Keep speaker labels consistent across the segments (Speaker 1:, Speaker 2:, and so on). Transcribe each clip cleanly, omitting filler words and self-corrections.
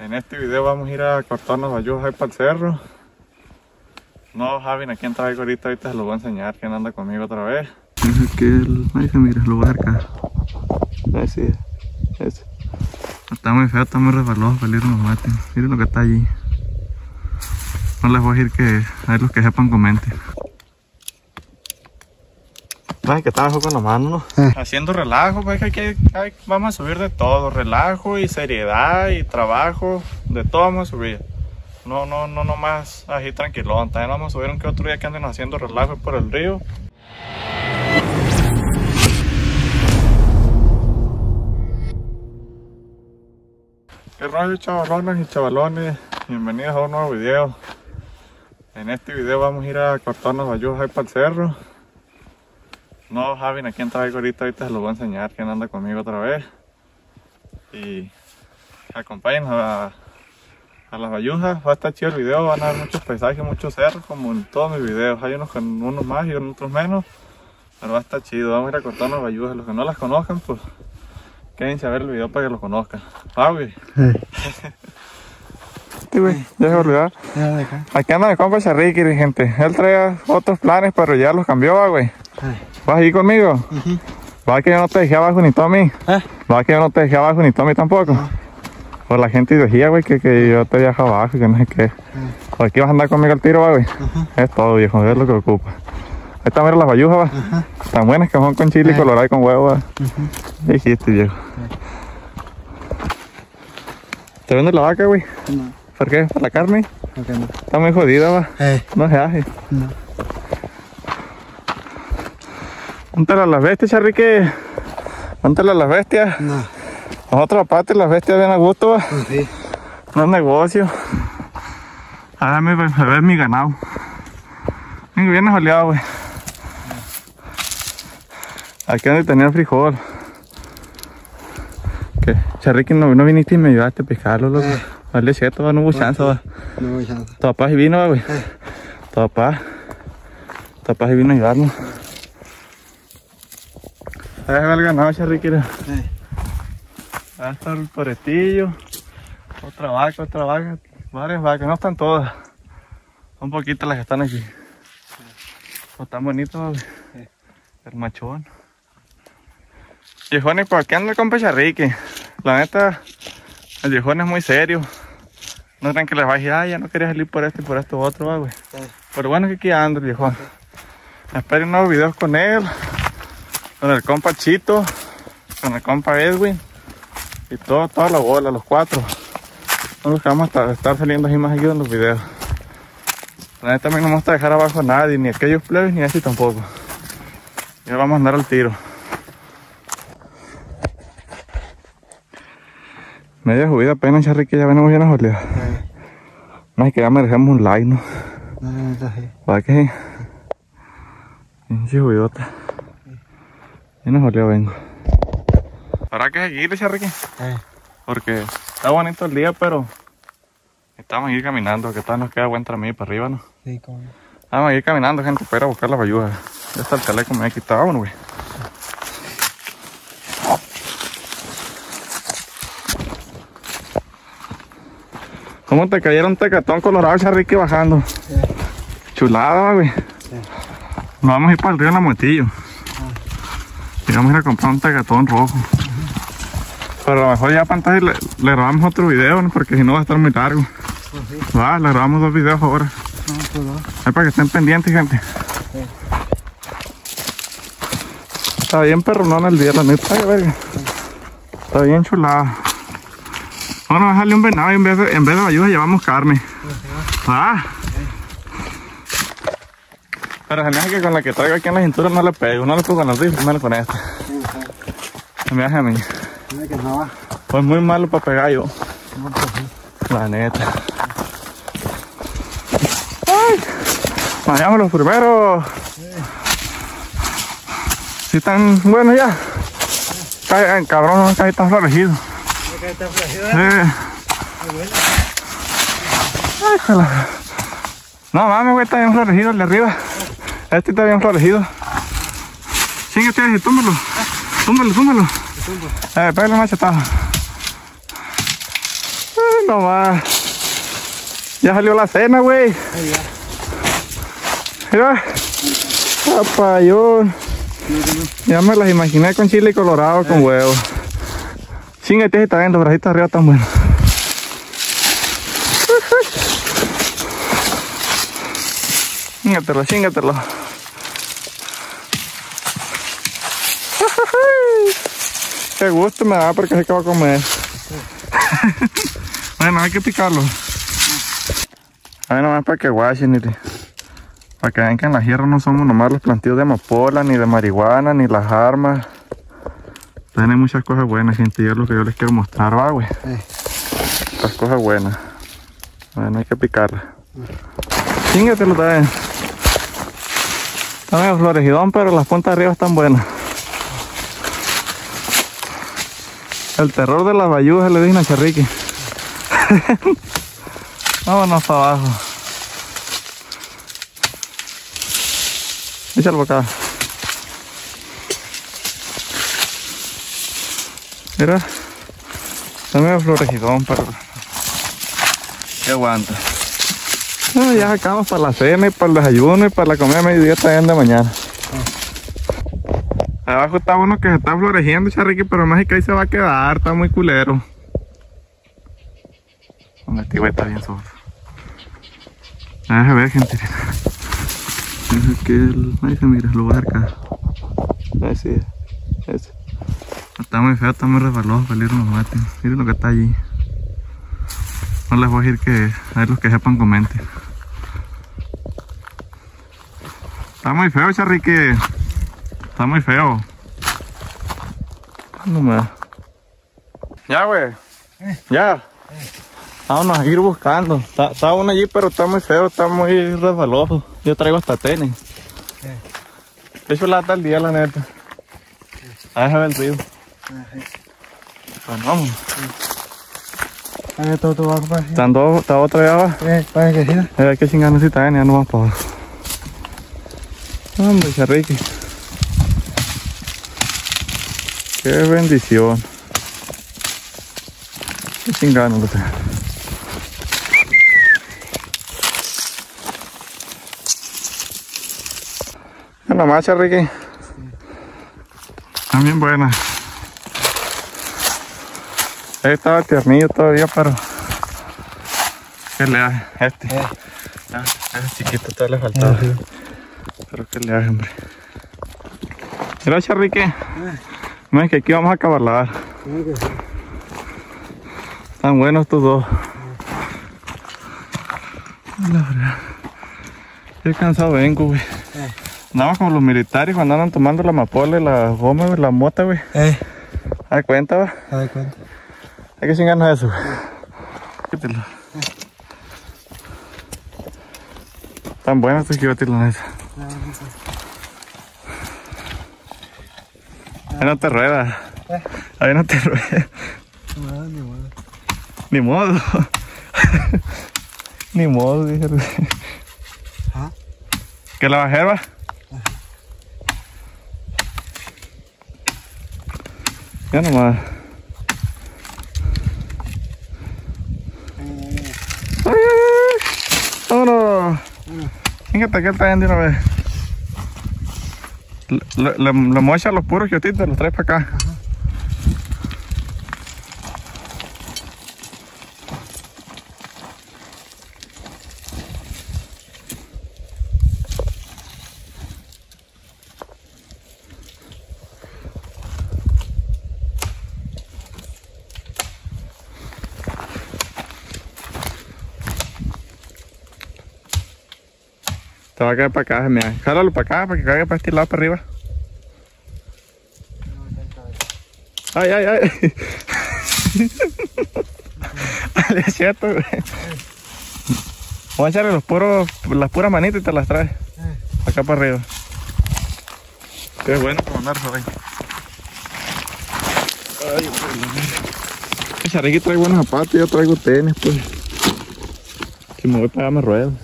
Speaker 1: En este video vamos a ir a cortarnos bayús ahí para el cerro. No, Javi, aquí en traigo ahorita se lo voy a enseñar, quién anda conmigo otra vez. Es aquí ahí se mira, lo voy a acercar. Ese. Está muy feo, está muy resbaloso, peligro nos maten. Miren lo que está allí. No les voy a decir que a los que sepan comenten. Ay, que está mejor con la mano, ¿no? Haciendo relajo, pues que vamos a subir de todo, relajo y seriedad y trabajo, de todo vamos a subir. No más así tranquilón, también vamos a subir un que otro día que anden haciendo relajo por el río. ¿Qué rollo, chavalones y chavalones? Bienvenidos a un nuevo video. En este video vamos a ir a cortarnos bayús ahí para el cerro. No, Javi, aquí en traigo ahorita se lo voy a enseñar, quién anda conmigo otra vez. Y acompáñenos a las bayujas, va a estar chido el video, van a haber muchos paisajes, muchos cerros, como en todos mis videos. Hay unos más y otros menos, pero va a estar chido. Vamos a ir a cortarnos bayujas. Los que no las conozcan, pues quédense a ver el video para que lo conozcan. Ah, güey. Sí, güey, ya se olvidó. Aquí anda mi compa Charriqui, gente. Él traía otros planes, pero ya los cambió, güey. ¿Vas a ir conmigo? ¿Va que yo no te dejé abajo ni Tommy? ¿Va que yo no te dejé abajo ni Tommy tampoco? Por la gente decía, güey, que yo te dejé abajo y que no sé qué. Por aquí vas a andar conmigo al tiro, güey. Es todo, viejo, es lo que ocupa. Ahí están, mira las bayujas, va. Tan buenas que son con chile y colorado y con huevo, va. Dijiste, viejo. ¿Te vende la vaca, güey? No. ¿Por qué? ¿Para la carne? Okay, no. Está muy jodida, va. No se hace. No. Póntale a las bestias, Charriqui. Póntale a las bestias. No. Nosotros aparte las bestias bien a gusto, va. Sí. No es negocio. A ver mi ganado. Vengo bien ajoleado, güey. Aquí donde tenía el frijol. ¿Qué? Charriqui, no viniste y me ayudaste a pescarlo, loco. Vale, cierto, va, no hubo chance, va. No hubo chance. Tu papá sí vino, va, güey. Tu papá sí vino a ayudarnos. Ahí va el ganado, Charriqui. Ahí está el toretillo. Otra vaca. Varias vacas, no están todas. Son poquitas las que están aquí. No están bonitos, güey. El machón. Viejones, por aquí anda el compa Charriqui. La neta, el viejón es muy serio. No crean que les va a decir, ya no quería salir por esto y por esto otro, va, güey. Pero bueno, que aquí anda el viejón. Esperen nuevos videos con él. Con el compa Chito, con el compa Edwin y toda la bola, los cuatro. Son los que vamos a estar saliendo así más seguido en los videos. La neta también no vamos a dejar abajo a nadie, ni aquellos plebes ni así tampoco. Ya vamos a andar al tiro. Media subida apenas, Charriqui, ya venimos bien ajoleados. No es que ya merecemos un like, ¿no? ¿Para qué? Pinche subidota. Bien ajoleado vengo. Habrá que seguirle, Charriqui. Porque está bonito el día, pero estamos a ir caminando, que tal nos queda buen tramillo para arriba, ¿no? Sí, cómo no. Vamos a ir caminando, gente, para ir a buscar las bayujas. Ya está el chaleco, me he quitado, vámonos, güey. ¿Cómo te cayeron tecatón colorado, Charriqui, bajando? Chulada, güey. Nos vamos a ir para el río en la Motillo. Y vamos a ir a comprar un tecatón rojo. Pero a lo mejor ya para entonces le grabamos otro video, ¿no? Porque si no va a estar muy largo. Va, le grabamos 2 videos ahora. Es para que estén pendientes, gente. Está bien perronón el día, la neta, verga. Está bien chulada. Bueno, vamos a dejarle un venado y en vez de bayujas llevamos carne. Pero se me hace que con la que traigo aquí en la cintura no le pego, no le pongo con los rifles, me con esta. Se me hace a mí. Pues muy malo para pegar yo. La neta. ¡Ay! Vayamos los primeros. Si están buenos ya. Cabrón, no, casi están florecidos. No mames, güey, está bien florecido el de arriba. Este está bien florecido. Chíngate, túmbalo. Túmbalo. Pégale un machetazo. nomás. Ya salió la cena, güey. Mira. Papayón. Ya me las imaginé con chile colorado con huevo. Chingate, está bien, los bracitos arriba están buenos. Chingatelo, chingatelo. Qué gusto me da porque sé que va a comer. Bueno, hay que picarlo. A ver, nomás para que guachen, para que vean que en la sierra no somos nomás los plantíos de amapola, ni de marihuana, ni las armas. Tienen muchas cosas buenas, gente, y es lo que yo les quiero mostrar, va, güey. Las cosas buenas. Bueno, hay que picarla. Chingatelo también. Está medio floregidón, pero las puntas de arriba están buenas. El terror de las bayujas, le dije a Charriqui. Vámonos para abajo. Échalo para acá. Mira. Está medio floregidón, pero que aguanta. Bueno, ya sacamos para la cena y para el desayuno y para la comida de mediodía también de mañana. Abajo está uno que se está floreciendo, Charriqui, pero más es que ahí se va a quedar, está muy culero. Este güey está bien sordo. A ver, gente. Ahí se mira, lo voy a acercar. Ahí sí, ese. Está muy feo, está muy resbaloso, peligro nos maten. Miren lo que está allí. No les voy a decir que a ver los que sepan comenten. Está muy feo, Charriqui. Está muy feo. No me... Ya, güey. Ya. Vámonos a ir buscando. Está uno allí, pero está muy feo, está muy resbaloso. Yo traigo hasta tenis. De hecho, lata el día, la neta. A ver el río. Pues vamos. Está otra allá abajo. A ver qué chingada si está, ya no vamos para abajo. Hombre, Charriqui. Qué bendición. Qué chingada no lo tengo. Una más, Charriqui. Están bien buenas. Estaba tiernillo todavía, pero ¿qué le hace? Ese chiquito todavía le faltaba. Pero ¿qué le hace, hombre? Mira, Charriqui. Mira que aquí vamos a acabar. Están buenos estos dos. Qué cansado vengo, güey. Andamos como los militares cuando andan tomando la amapola y la goma, güey, la mota, güey. ¿Hay cuenta, va? Hay cuenta. Hay que chingarnos eso, güey. Quítelo. Están buenas estos gigotes, la neta. Ahí no te ruedas. Ahí no te ruedas. No, ni modo. Ni modo. Ni modo, dije. ¿Ah? ¿Que la bajé, va? Ya nomás. ¡Ay, ay, ay! ¡Vámonos! Fíjate que él está bien de una vez. Le mocha los puros giotitos, los traes para acá. Te va a caer para acá, mira. Jálalo para acá, para que caiga para este lado, para arriba. Ay, ay, ay. Es cierto, güey. Voy a echarle las puras manitas y te las traes. Acá para arriba. Qué bueno para andar por ahí. Ay, el Charriqui trae buenos zapatos, yo traigo tenis, pues. Si me voy para allá me ruedo.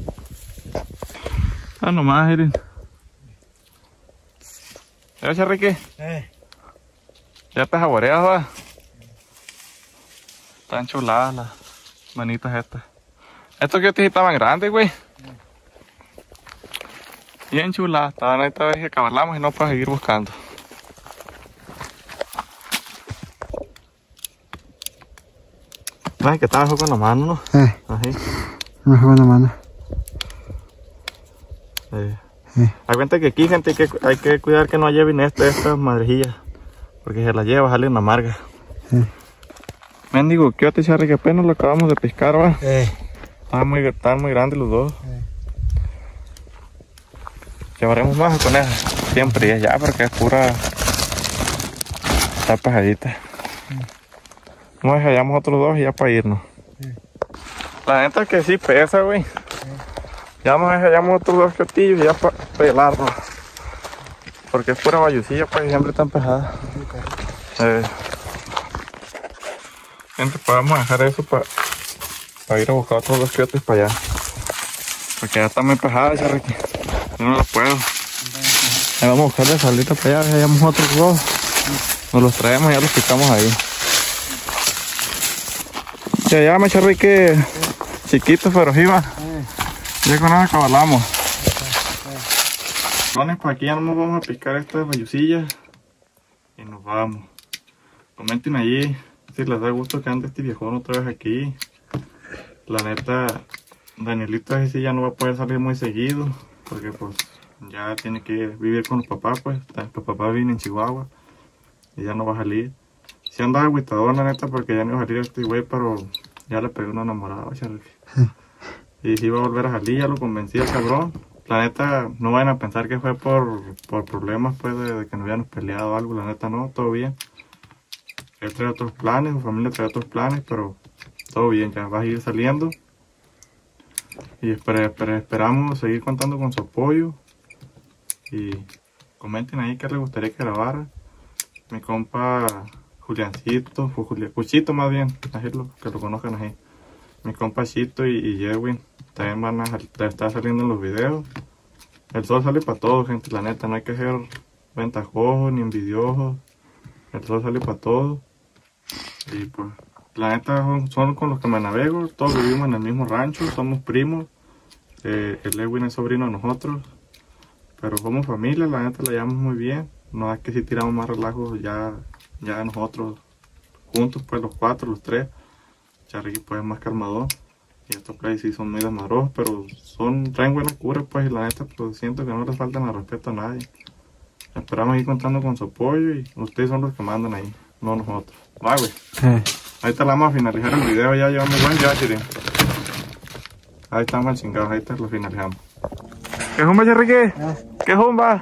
Speaker 1: Ah, nomás, miren. ¿Ya, Charriqui? Ya te saboreas, va. Están chuladas las Manitas estas. Estos que estaban grandes, güey. Bien chuladas. Estaban esta vez que acabarlamos y no para seguir buscando. Ay, que está mejor con la mano, ¿no? Así.
Speaker 2: Mejor con la mano.
Speaker 1: Hay cuenta que aquí, gente, hay que cuidar que no lleven estas madrejillas. Porque se las lleva, sale una amarga. Mendigo, ¿qué te charre? Que apenas lo acabamos de pescar, va. Están muy grandes los dos. Llevaremos más con esa. Siempre es ya, porque es pura. Está pejadita. Nos hallamos otros dos y ya para irnos. La neta es que sí pesa, güey. Ya nos hallamos otros dos cotillos y ya para pelarnos. Porque es pura bayucilla, pues siempre están pesadas. Gente, podemos dejar eso para ir a buscar otros dos quiotes para allá. Porque ya están muy pesadas, Charriqui. Yo no los puedo. Ahí vamos a buscarle salita para allá, hallamos otros dos. Nos los traemos y ya los picamos ahí. Ya llama, Charriqui, chiquitos pero jiba. Ya con eso acabalamos. Pues aquí ya no nos vamos a pescar estas bayucillas y nos vamos. Comenten allí si les da gusto que ande este viejón otra vez aquí. La neta, Danielito ese sí ya no va a poder salir muy seguido porque pues ya tiene que vivir con los papás, pues los papás viven en Chihuahua y ya no va a salir. Si andaba agüitador, la neta, porque ya no iba a salir este güey, pero ya le pegué una enamorada, Charriqui. Y si iba a volver a salir, ya lo convencí al cabrón. La neta, no vayan a pensar que fue por problemas, pues, de que nos habíamos peleado o algo. La neta, no, todo bien. Él trae otros planes, su familia trae otros planes, pero todo bien, ya va a ir saliendo. Y esperamos seguir contando con su apoyo. Y comenten ahí qué les gustaría que grabara. Mi compa Juliancito, Cuchito más bien, así que lo conozcan así. Mi compa Chito y Yewin también van a estar saliendo en los videos. El sol sale para todo, gente, la neta, no hay que ser ventajosos ni envidiosos. El sol sale para todo. Y pues, la neta son con los que me navego, todos vivimos en el mismo rancho, somos primos. El Yewin es sobrino de nosotros. Pero somos familia, la neta la llevamos muy bien. No es que si tiramos más relajos ya nosotros juntos, pues los cuatro, los tres. Charriqui pues es más calmador. Y estos play sí son muy desmadrosos, pero traen buena cura, pues, y la neta pues siento que no les faltan el respeto a nadie. Esperamos ir contando con su apoyo y ustedes son los que mandan ahí, no nosotros. Va, güey. Ahí te la vamos a finalizar el video, ya llevamos buen ya, Chiri. Ahí estamos al chingado, ahí te lo finalizamos. ¿Qué jumba, Charriqui? ¿Qué jumba?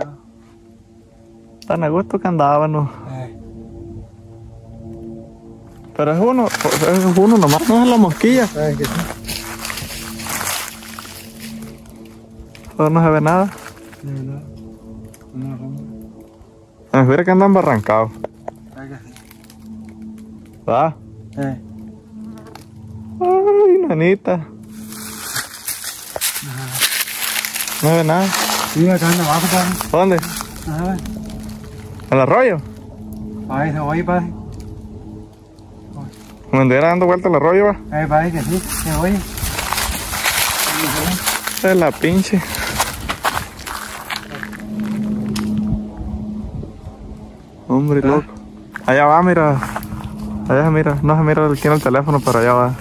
Speaker 1: Tan a gusto que andábamos. Pero es uno nomás, no es la mosquilla.
Speaker 2: ¿Sabes que sí?
Speaker 1: No se ve nada.
Speaker 2: No.
Speaker 1: Me figura que andan barrancados.
Speaker 2: ¿Sabes que sí?
Speaker 1: ¿Va? Ay, nanita. No se ve nada.
Speaker 2: Sí, acá anda abajo, padre.
Speaker 1: ¿Dónde?
Speaker 2: Ajá.
Speaker 1: ¿Al arroyo?
Speaker 2: Ahí se oye, padre.
Speaker 1: ¿Me anduviera dando vuelta al arroyo, va?
Speaker 2: Padre que sí, se oye.
Speaker 1: Es la pinche. Hombre, loco. Allá va, mira. Allá se mira. No se mira aquí en el teléfono, pero allá va.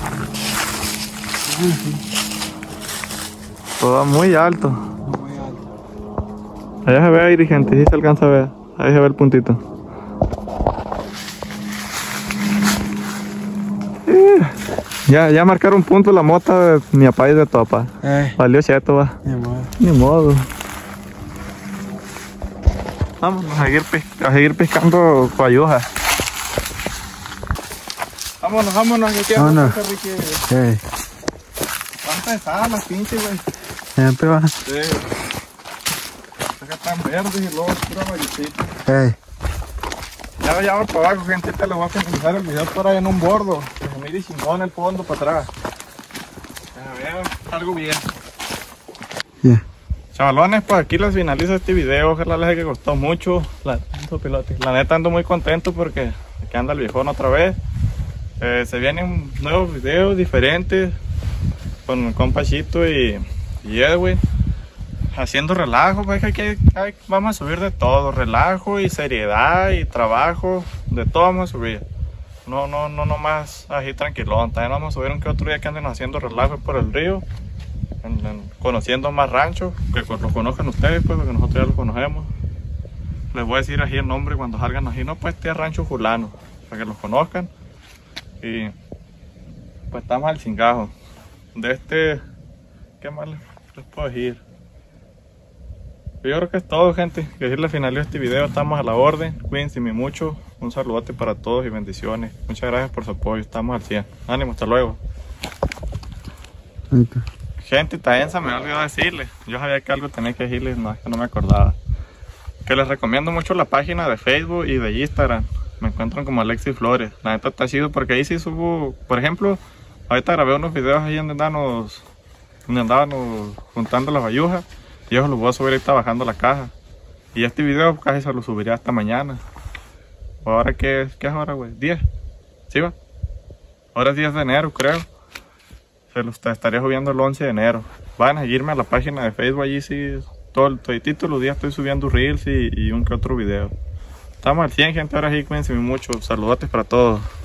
Speaker 1: Todo muy alto.
Speaker 2: Muy alto.
Speaker 1: Allá se ve ahí, gente. Sí se alcanza a ver. Ahí se ve el puntito. Ya marcaron punto la mota de mi papá y de tu papá. Valió cheto, va. Ni modo. Vamos a seguir pescando coayujas. Vámonos, que queda
Speaker 2: Vámonos.
Speaker 1: Están pesadas las pinches, güey.
Speaker 2: Siempre va.
Speaker 1: Sí. Acá están verdes y luego pura bayucita. Ya va para abajo, gente. Te lo voy a finalizar el video por ahí en un bordo. Que se mire chingón el fondo para atrás. A ver, algo bien. Chavalones, pues aquí les finalizo este video. Ojalá les haya gustado mucho. La neta ando muy contento porque aquí anda el viejón otra vez. Se vienen nuevos videos diferentes con el compa Chito y Edwin. Haciendo relajo, pues vamos a subir de todo, relajo y seriedad y trabajo, de todo vamos a subir. No más así tranquilón. También vamos a subir un que otro día que anden haciendo relajo por el río, conociendo más ranchos, que los conozcan ustedes, pues, porque nosotros ya los conocemos. Les voy a decir así el nombre cuando salgan así, no, pues este es Rancho Fulano, para que los conozcan. Y pues estamos al chingajo. ¿Qué más les puedo decir? Yo creo que es todo, gente. Que decirle final de este video, estamos a la orden. Cuídense mucho. Un saludote para todos y bendiciones. Muchas gracias por su apoyo. Estamos al 100. Ánimo, hasta luego. Gente, también se me olvidó decirles. Yo sabía que algo tenía que decirles, no, es que no me acordaba. Que les recomiendo mucho la página de Facebook y de Instagram. Me encuentran como Alexis Flores. La neta está chido porque ahí sí subo, por ejemplo, ahorita grabé unos videos ahí donde andábamos juntando las bayujas. Y yo los voy a subir ahorita bajando la caja. Y este video casi se lo subiría hasta mañana. Ahora ¿qué es ahora, güey? 10. ¿Sí va? Ahora es 10 de enero, creo. Se los estaría subiendo el 11 de enero. Vayan a seguirme a la página de Facebook. Allí sí, todos los días estoy subiendo reels y un que otro video. Estamos al 100, gente. Ahora sí, cuídense mucho. Saludotes para todos.